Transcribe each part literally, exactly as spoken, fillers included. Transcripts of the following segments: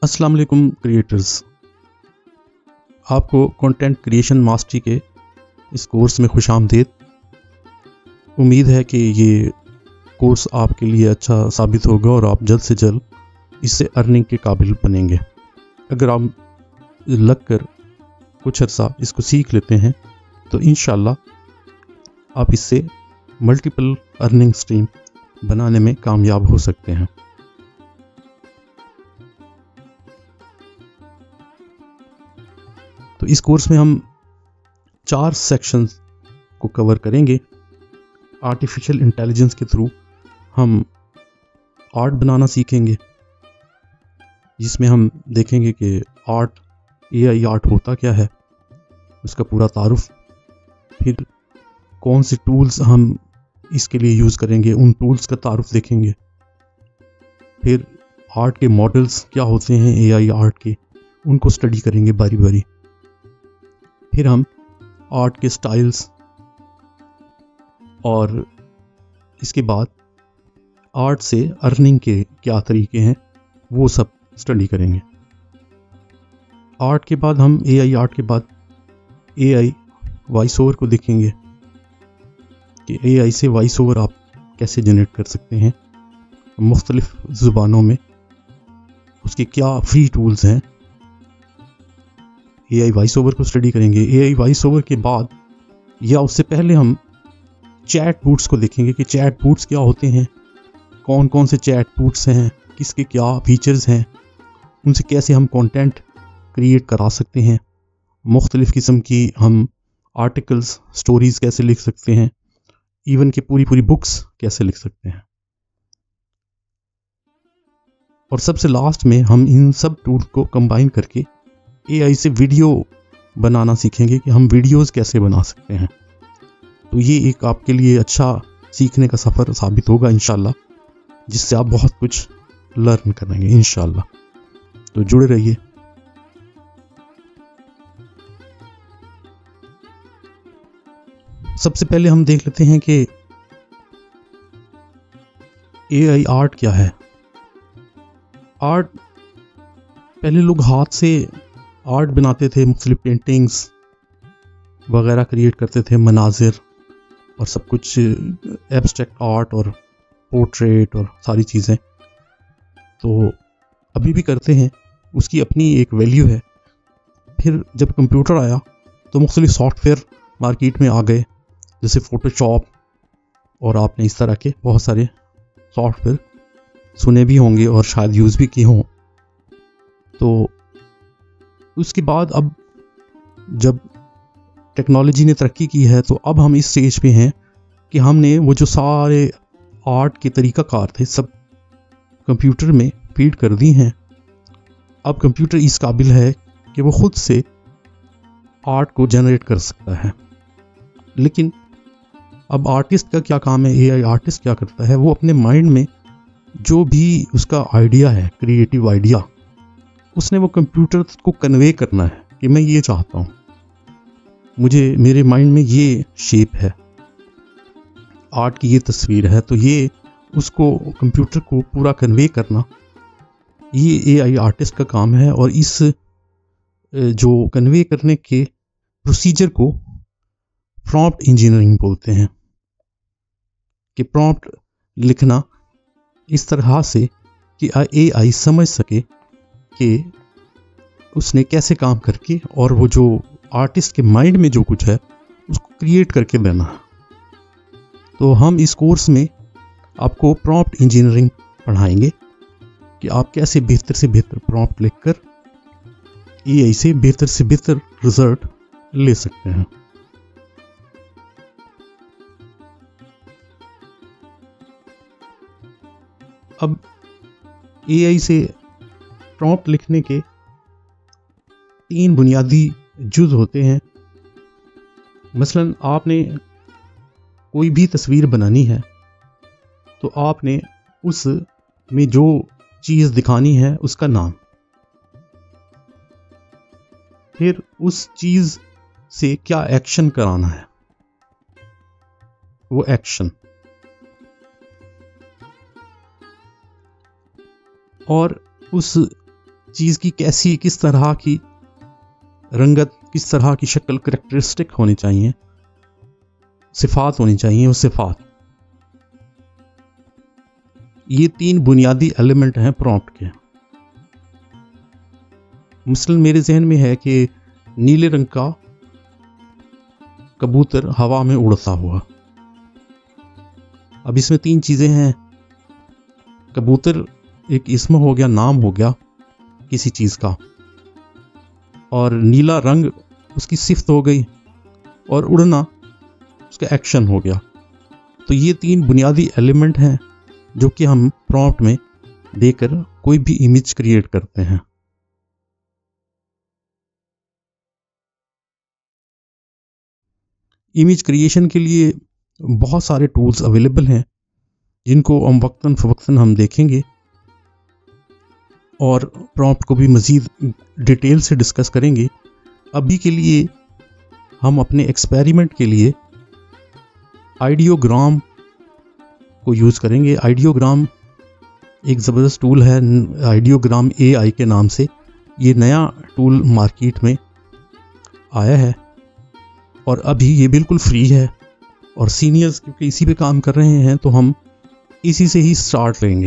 अस्सलाम वालेकुम क्रिएटर्स, आपको कंटेंट क्रिएशन मास्टरी के इस कोर्स में खुशामदीद। उम्मीद है कि ये कोर्स आपके लिए अच्छा साबित होगा और आप जल्द से जल्द इससे अर्निंग के काबिल बनेंगे। अगर आप लग कर कुछ अर्सा इसको सीख लेते हैं तो इंशाल्लाह आप इससे मल्टीपल अर्निंग स्ट्रीम बनाने में कामयाब हो सकते हैं। तो इस कोर्स में हम चार सेक्शंस को कवर करेंगे। आर्टिफिशियल इंटेलिजेंस के थ्रू हम आर्ट बनाना सीखेंगे, जिसमें हम देखेंगे कि आर्ट एआई आर्ट होता क्या है, उसका पूरा तारुफ, फिर कौन से टूल्स हम इसके लिए यूज़ करेंगे, उन टूल्स का तारुफ देखेंगे। फिर आर्ट के मॉडल्स क्या होते हैं एआई आर्ट के, उनको स्टडी करेंगे बारी बारी। फिर हम आर्ट के स्टाइल्स और इसके बाद आर्ट से अर्निंग के क्या तरीके हैं वो सब स्टडी करेंगे। आर्ट के बाद हम एआई आर्ट के बाद एआई वॉइस ओवर को देखेंगे कि एआई से वॉइस ओवर आप कैसे जनरेट कर सकते हैं मुख्तलिफ ज़ुबानों में, उसके क्या फ्री टूल्स हैं। एआई वॉइस ओवर को स्टडी करेंगे। एआई वॉइस ओवर के बाद या उससे पहले हम चैट बूट्स को देखेंगे कि चैट बूट्स क्या होते हैं, कौन कौन से चैट बूट्स हैं, किसके क्या फीचर्स हैं, उनसे कैसे हम कंटेंट क्रिएट करा सकते हैं, मुख्तलिफ़ किस्म की हम आर्टिकल्स स्टोरीज़ कैसे लिख सकते हैं, इवन कि पूरी पूरी बुक्स कैसे लिख सकते हैं। और सबसे लास्ट में हम इन सब टूल्स को कंबाइन करके एआई से वीडियो बनाना सीखेंगे कि हम वीडियोस कैसे बना सकते हैं। तो ये एक आपके लिए अच्छा सीखने का सफ़र साबित होगा इंशाल्लाह, जिससे आप बहुत कुछ लर्न करेंगे इंशाल्लाह। तो जुड़े रहिए। सबसे पहले हम देख लेते हैं कि एआई आर्ट क्या है। आर्ट, पहले लोग हाथ से आर्ट बनाते थे, मुख्तलिफ पेंटिंग्स वगैरह क्रिएट करते थे, मनाजिर और सब कुछ, एब्स्ट्रैक्ट आर्ट और पोर्ट्रेट और सारी चीज़ें। तो अभी भी करते हैं, उसकी अपनी एक वैल्यू है। फिर जब कंप्यूटर आया तो मुख्तलिफ सॉफ्टवेयर मार्केट में आ गए, जैसे फ़ोटोशॉप, और आपने इस तरह के बहुत सारे सॉफ्टवेयर सुने भी होंगे और शायद यूज़ भी किए हों। तो उसके बाद अब जब टेक्नोलॉजी ने तरक्की की है तो अब हम इस स्टेज पे हैं कि हमने वो जो सारे आर्ट के तरीक़ाकार थे सब कंप्यूटर में फीड कर दी हैं। अब कंप्यूटर इस काबिल है कि वो ख़ुद से आर्ट को जनरेट कर सकता है। लेकिन अब आर्टिस्ट का क्या काम है, एआई आर्टिस्ट क्या करता है, वो अपने माइंड में जो भी उसका आइडिया है, क्रिएटिव आइडिया, उसने वो कंप्यूटर को कन्वे करना है कि मैं ये चाहता हूँ, मुझे मेरे माइंड में ये शेप है, आर्ट की ये तस्वीर है, तो ये उसको कंप्यूटर को पूरा कन्वे करना ये एआई आर्टिस्ट का काम है। और इस जो कन्वे करने के प्रोसीजर को प्रॉम्प्ट इंजीनियरिंग बोलते हैं, कि प्रॉम्प्ट लिखना इस तरह से कि एआई समझ सके कि उसने कैसे काम करके और वो जो आर्टिस्ट के माइंड में जो कुछ है उसको क्रिएट करके देना है। तो हम इस कोर्स में आपको प्रॉम्प्ट इंजीनियरिंग पढ़ाएंगे कि आप कैसे बेहतर से बेहतर प्रॉम्प्ट लिखकर एआई से बेहतर से बेहतर रिजल्ट ले सकते हैं। अब एआई से प्रॉम्प्ट लिखने के तीन बुनियादी जुज़ होते हैं। मसलन आपने कोई भी तस्वीर बनानी है तो आपने उस में जो चीज़ दिखानी है उसका नाम, फिर उस चीज़ से क्या एक्शन कराना है वो एक्शन, और उस चीज़ की कैसी किस तरह की रंगत, किस तरह की शक्ल, करेक्टरिस्टिक होनी चाहिए, सिफात होनी चाहिए, वो सिफात। ये तीन बुनियादी एलिमेंट हैं प्रॉम्प्ट के। मसलन मेरे जहन में है कि नीले रंग का कबूतर हवा में उड़ता हुआ। अब इसमें तीन चीजें हैं। कबूतर एक इसम हो गया, नाम हो गया किसी चीज का, और नीला रंग उसकी सिफ्त हो गई, और उड़ना उसका एक्शन हो गया। तो ये तीन बुनियादी एलिमेंट हैं जो कि हम प्रॉम्प्ट में देकर कोई भी इमेज क्रिएट करते हैं। इमेज क्रिएशन के लिए बहुत सारे टूल्स अवेलेबल हैं जिनको हम वक्तन फवक्तन हम देखेंगे और प्रॉम्प्ट को भी मज़ीद डिटेल से डिस्कस करेंगे। अभी के लिए हम अपने एक्सपेरिमेंट के लिए आइडियोग्राम को यूज़ करेंगे। आइडियोग्राम एक ज़बरदस्त टूल है, आइडियोग्राम ए आई के नाम से। ये नया टूल मार्केट में आया है और अभी ये बिल्कुल फ्री है, और सीनियर्स क्योंकि इसी पे काम कर रहे हैं तो हम इसी से ही स्टार्ट लेंगे।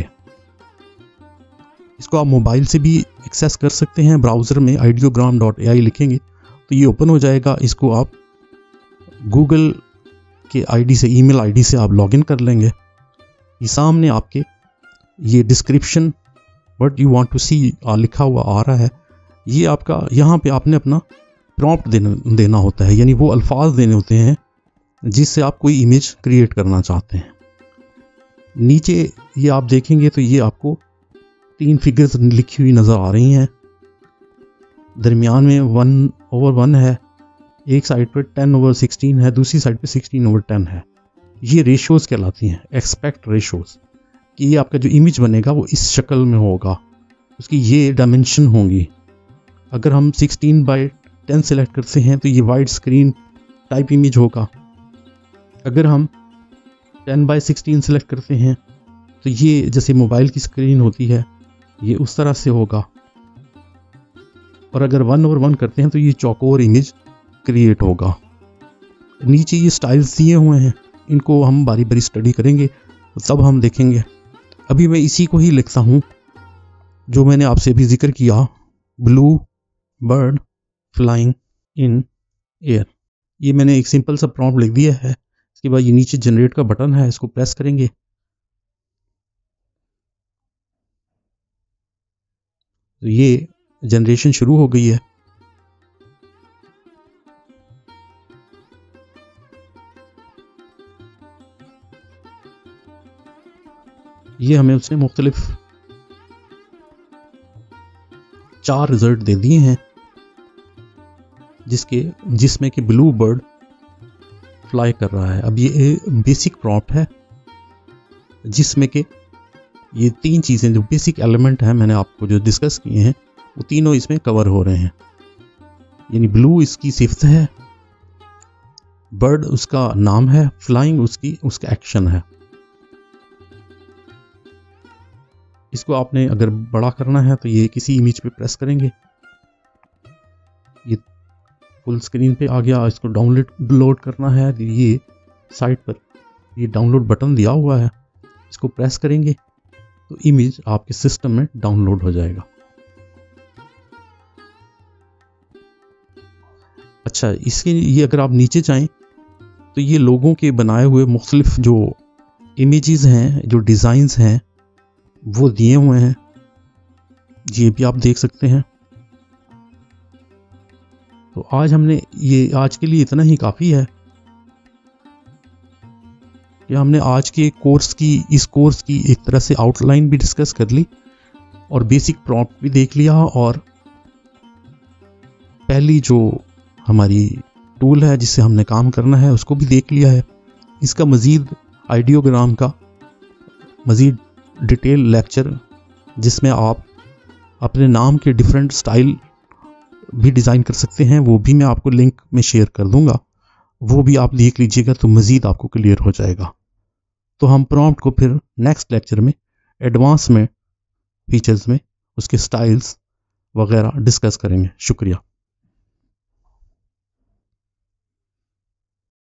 इसको आप मोबाइल से भी एक्सेस कर सकते हैं। ब्राउज़र में आइडियोग्राम डॉट ए आई लिखेंगे तो ये ओपन हो जाएगा। इसको आप गूगल के आईडी से, ईमेल आईडी से आप लॉगिन कर लेंगे। ये सामने आपके ये description what you want to see लिखा हुआ आ रहा है। ये आपका, यहाँ पे आपने अपना प्रॉम्प्ट देना देना होता है, यानी वो अल्फाज देने होते हैं जिससे आप कोई इमेज क्रिएट करना चाहते हैं। नीचे ये आप देखेंगे तो ये आपको तीन फिगर्स लिखी हुई नज़र आ रही हैं। दरमियान में वन ओवर वन है, एक साइड पर टेन ओवर सिक्सटीन है, दूसरी साइड पे सिक्सटीन ओवर टेन है। ये रेशोज़ कहलाती हैं, एक्सपेक्ट रेशोज़, कि ये आपका जो इमेज बनेगा वो इस शक्ल में होगा, उसकी ये डायमेंशन होंगी। अगर हम सिक्सटीन बाई टेन सेलेक्ट करते हैं तो ये वाइड स्क्रीन टाइप इमेज होगा। अगर हम टेन बाई सिक्सटीन सेलेक्ट करते हैं तो ये जैसे मोबाइल की स्क्रीन होती है, ये उस तरह से होगा। और अगर वन ओवर वन करते हैं तो ये चौकोर इमेज क्रिएट होगा। नीचे ये स्टाइल्स दिए हुए हैं, इनको हम बारी बारी स्टडी करेंगे तब हम देखेंगे। अभी मैं इसी को ही लिखता हूँ जो मैंने आपसे अभी जिक्र किया, blue bird flying in air. ये मैंने एक सिंपल सा प्रॉम्प्ट लिख दिया है। इसके बाद ये नीचे जनरेट का बटन है, इसको प्रेस करेंगे तो ये जनरेशन शुरू हो गई है। ये हमें उसने मुख्तलिफ चार रिजल्ट दे दिए हैं, जिसके जिसमें कि ब्लू बर्ड फ्लाई कर रहा है। अब ये बेसिक प्रॉम्प्ट है जिसमें कि ये तीन चीज़ें जो बेसिक एलिमेंट हैं मैंने आपको जो डिस्कस किए हैं वो तीनों इसमें कवर हो रहे हैं। यानी ब्लू इसकी सिफ्त है, बर्ड उसका नाम है, फ्लाइंग उसकी उसका एक्शन है। इसको आपने अगर बड़ा करना है तो ये किसी इमेज पे प्रेस करेंगे, ये फुल स्क्रीन पे आ गया। इसको डाउनलोड लोड करना है, ये साइट पर ये डाउनलोड बटन दिया हुआ है, इसको प्रेस करेंगे तो इमेज आपके सिस्टम में डाउनलोड हो जाएगा। अच्छा, इसके ये अगर आप नीचे जाएं तो ये लोगों के बनाए हुए मुख्तलिफ जो इमेजेस हैं, जो डिज़ाइंस हैं वो दिए हुए हैं, ये भी आप देख सकते हैं। तो आज हमने ये आज के लिए इतना ही काफ़ी है कि हमने आज के कोर्स की इस कोर्स की एक तरह से आउटलाइन भी डिस्कस कर ली और बेसिक प्रॉम्प्ट भी देख लिया, और पहली जो हमारी टूल है जिससे हमने काम करना है उसको भी देख लिया है। इसका मज़ीद आइडियोग्राम का मज़ीद डिटेल लेक्चर जिसमें आप अपने नाम के डिफरेंट स्टाइल भी डिज़ाइन कर सकते हैं, वो भी मैं आपको लिंक में शेयर कर दूंगा, वो भी आप देख लीजिएगा तो मज़ीद आपको क्लियर हो जाएगा। तो हम प्रॉम्प्ट को फिर नेक्स्ट लेक्चर में एडवांस में फीचर्स में उसके स्टाइल्स वगैरह डिस्कस करेंगे। शुक्रिया।